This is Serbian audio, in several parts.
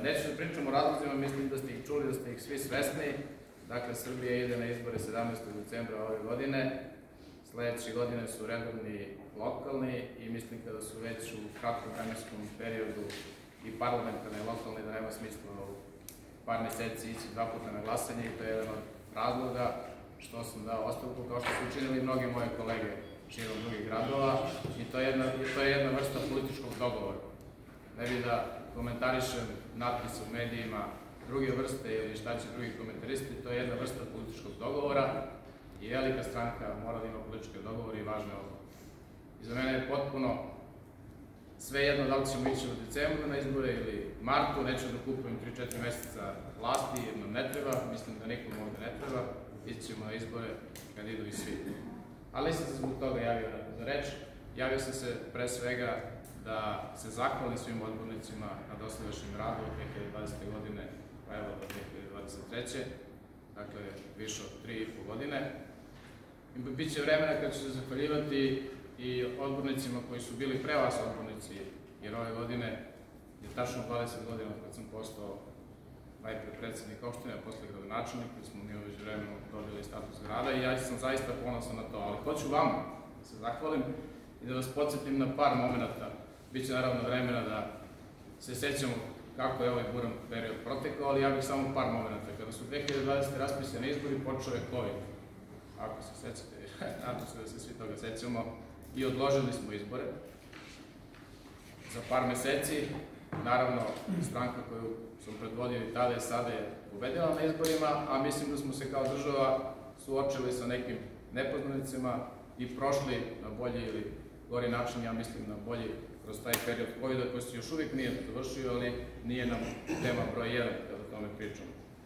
Neću da pričam o razlozima, mislim da ste ih čuli, da ste ih svi svesni. Dakle, Srbija ide na izbore 17. decembra ove godine. Sledeće godine su redovni lokalni i mislim kada su već u kratkom vremenskom periodu i parlamentarne i lokalne, da nema smisla u par meseci ići 2 puta na glasanje i to je jedan od razloga što sam dao ostavku, kao što su učinili mnogi moje kolege širom drugih gradova i to je jedna vrsta političkog dogovora. Ne bi da komentarišem natpise u medijima druge vrste ili šta će drugi komentaristi, to je jedna vrsta političkog dogovora i velika stranka mora da ima političke dogovore i važne odluke. I za mene je potpuno sve jedno da li ćemo ići u decembru na izbore ili martu, neću da kupujem 3-4 meseca vlasti, jednom ne treba, mislim da nikom ovde ne treba, ići ćemo na izbore kad idu i svi. Ali nisam se zbog toga javio za reč, javio sam se pre svega da se zahvalim svim odbornicima na dosadašnjem radu od 2020. godine pa evo do 2023. Dakle, više od 3,5 godine. Biće vremena kad ću se zahvaljivati i odbornicima koji su bili pre vas odbornici, jer ove godine je tačno 20 godina kad sam postao najpre predsednik opštine, a posle gradonačelnik, jer smo mi umeđu vremenu dobili status grada i ja sam zaista ponosan na to. Ali hoću vama da se zahvalim i da vas podsjetim na par momenta. Biće naravno vremena da se sećamo kako je ovaj buran period protekao, ali ja bih samo par momenta. Kada su 2020. raspisani izbori, počeo je COVID. Ako se sećate, nadam se da se svi toga sećamo, i odložili smo izbore za par meseci. Naravno, stranka koju sam predvodio i tada i sada je pobedila na izborima, a mislim da smo se kao država suočili sa nekim nepoznanicima i prošli na bolji ili gori način, ja mislim na bolji kroz taj period COVID-a koji se još uvijek nije završio, ali nije nam tema broj 1 kada o tome pričamo.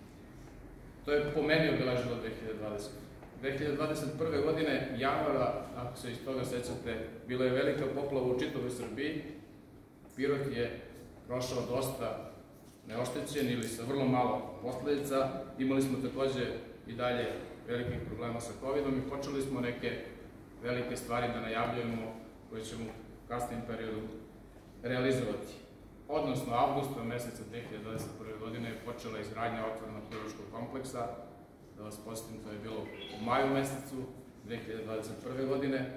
To je po meni obeležilo 2020. 2021. godine, januara, ako se iz toga sećate, bila je velika poplava u čitavoj Srbiji. Pirot je prošao dosta neoštećen ili sa vrlo malo posledica. Imali smo takođe i dalje velikih problema sa COVID-om i počeli smo neke velike stvari da najavljujemo koje ćemo u kasnijem periodu realizovati. Odnosno, avgusta meseca 2021. godine je počela izgradnja otvorenog kirurškog kompleksa. Da vas posjetim, to je bilo u maju mesecu 2021. godine.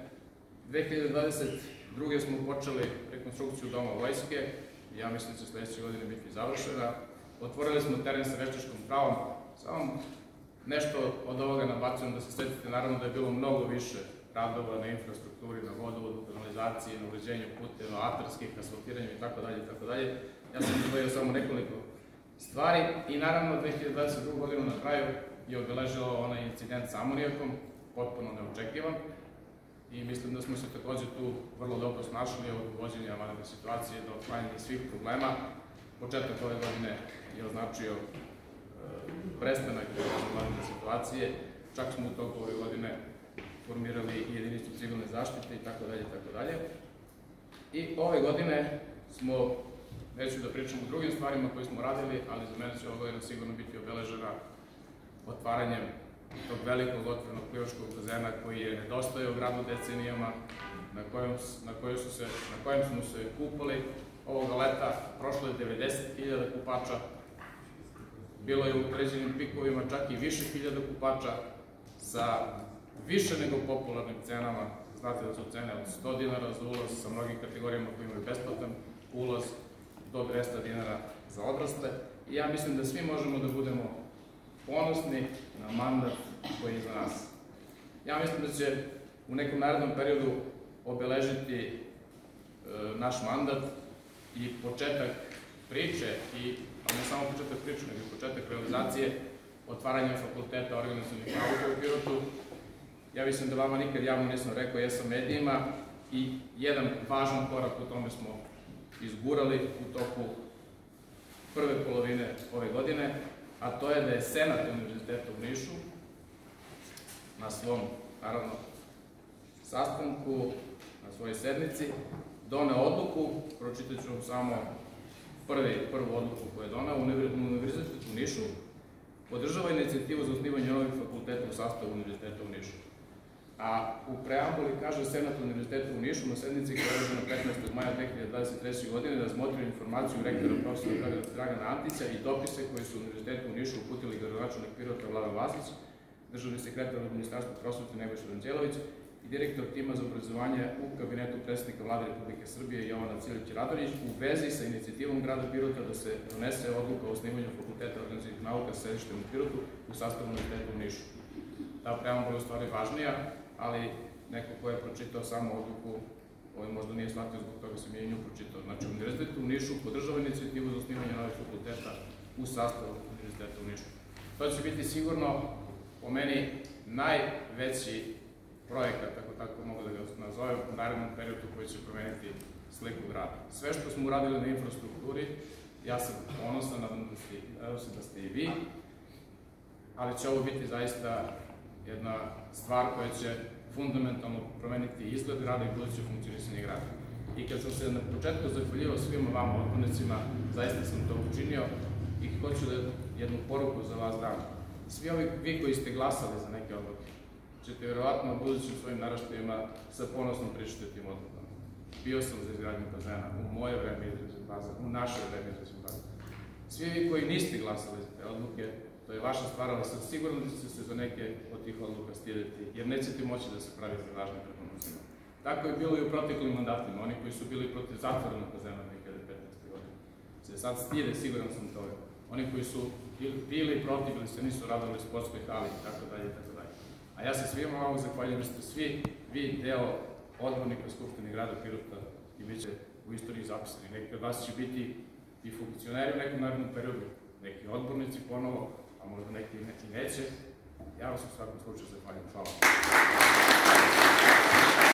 2022. smo počeli rekonstrukciju Doma vojske. Ja mislim da će sledeće godine biti završena. Otvorili smo teren sa veštačkom travom. Samo nešto od ovoga nabacujem da se setite, naravno da je bilo mnogo više radova na infrastrukturi, na vodovodu, kanalizaciji, na uređenju puteva, atarskih, asfaltiranju itd. Ja sam izdvojio samo nekoliko stvari i naravno 2022. godinu na kraju je obeležilo onaj incident sa amonijakom, potpuno neočekivan i mislim da smo se takođe tu vrlo dobro snašli od uvođenja vanredne situacije do otklanjanja svih problema. Početak ove godine je označio prestanak vanredne situacije, čak smo u toku ove godine formirali i jedinicu civilne zaštite itd. I ove godine smo, neću da pričam o drugim stvarima koje smo radili, ali za mene će ova godina sigurno biti obeležena otvaranjem tog velikog otvorenog plivačkog bazena koji je nedostajao gradu decenijama, na kojem smo se kupali ovoga leta. Prošlo je 90.000 kupača, bilo je u određenim pikovima čak i više hiljada kupača sa više nego popularnim cenama. Znate da su cene od 100 dinara za ulaz sa mnogim kategorijama koji imaju besplatan ulaz do 200 dinara za odrasle. I ja mislim da svi možemo da budemo ponosni na mandat koji je iza nas. Ja mislim da će u nekom narednom periodu obeležiti naš mandat i početak priče, ali ne samo početak priče, nego i početak realizacije otvaranja fakulteta organizacionih nauka u Pirotu. Ja mislim da vama nikad javno nisam rekao, jesam medijima i jedan važan korak u tome smo izgurali u toku prve polovine ove godine, a to je da je Senat Univerziteta u Nišu na svom, naravno, sastanku, na svojoj sednici, doneo odluku, pročitat ću vam samo prvu odluku koju je doneo, Univerzitet u Nišu podržava inicijativu za osnivanje novih fakulteta u sastavu Univerziteta u Nišu. A u preambuli kaže Senat Univerziteta u Nišu na sednici koja je održana 15. maja 2023. godine razmotrio informaciju rektora profesora Dragana Antića i dopise koji su Univerzitetu u Nišu uputili gradonačelnik Pirota Vladan Vasić, državni sekretar u Ministarstvu prosvete Nebojša Ranđelović i direktor tima za obrazovanje u kabinetu predsednika Vlade Republike Srbije Jovana Cilić-Radonjić u vezi sa inicijativom grada Pirota da se donese odluka o osnivanju Fakulteta organizacijskih nauka sa sedištem u Pirotu u sastavu Univerziteta u Nišu. Ta preambula je u stvari važnija, ali neko ko je pročitao samo odluku, ovaj možda nije shvatio, zbog toga sam je i nju pročitao. Znači, Univerzitet u Nišu podržava inicijativu za osnivanje novih fakulteta u sastavu Univerziteta u Nišu. To će biti sigurno, po meni, najveći projekat, ako tako mogu da ga nazovem, u narednom periodu koji će promeniti sliku grada. Sve što smo uradili na infrastrukturi, ja sam ponosan, nadam se da ste i vi, ali će ovo biti zaista jedna stvar koja će fundamentalno promeniti izgled grada i buduće funkcionisanje grada. I kad sam se na početku zahvaljivao svima vama, odbornicima, zaista sam to učinio i hoću da jednu poruku za vas dam. Svi ovi vi koji ste glasali za neke odluke, ćete vjerovatno u budućim svojim naraštajima sa ponosnom pričati o tim odlukama. Bio sam za izgradnju bazena, u moje vreme izgrađen bazen, u naše vreme izgrađen bazen. Svi vi koji niste glasali za te odluke, to je vaša stvar, ali sam siguran da ćete se za neke od tih odluka stideti, jer nećete moći da se pravite važni pred mnogima. Tako je bilo i u proteklim mandatima. Oni koji su bili protiv zatvorenog bazena 2015. godine se sad stide, siguran sam toga. Oni koji su bili protiv ili se nisu radili sportskoj hali i tako dalje i tako dalje. A ja se svima vama zahvaljujem, ste svi vi deo odbornika Skupštine grada Pirota i bit će u istoriji zapisani. Neki od vas će biti i funkcioneri u nekom narednom periodu, neki odbornici ponovo, a možda neki neće. Ja vas u svakom slučaju zahvaljujem. Hvala.